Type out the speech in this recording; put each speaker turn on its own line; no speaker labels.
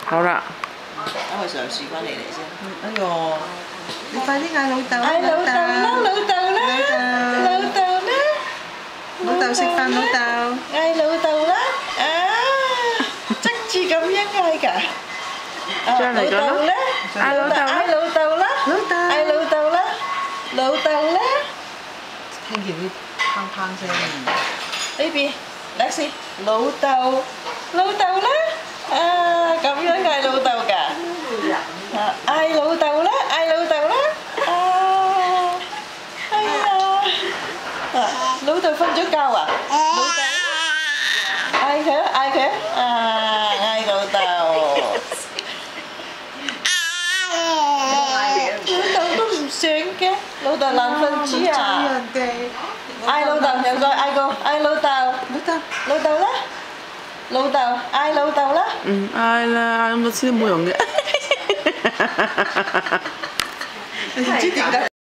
好啦，
等佢嘗試翻你嚟先。
哎呦，你快啲嗌老豆啦！
嗌老豆啦，老豆啦，老豆啦，
老豆食飯，老豆。
嗌老豆啦，啊，側住咁樣嗌㗎。
再嚟個啦，嗌老豆啦，
嗌老豆啦，
老豆
嗌老豆啦，老豆啦。
聽見啲砰砰聲。
Baby，嚟先，老豆，老豆啦，啊，咁樣嗌老豆㗎，啊，嗌老豆啦，嗌老豆啦，啊，哎呀，啊，老豆瞓咗覺啊，老豆，嗌佢，嗌佢，啊，嗌老豆，老豆都唔醒嘅，老豆懶瞓豬啊。 嗌老豆，又再嗌個嗌老豆，老豆啦，老豆嗌老豆啦。
嗌啦，嗌咁多次都冇用嘅。
你唔知點解？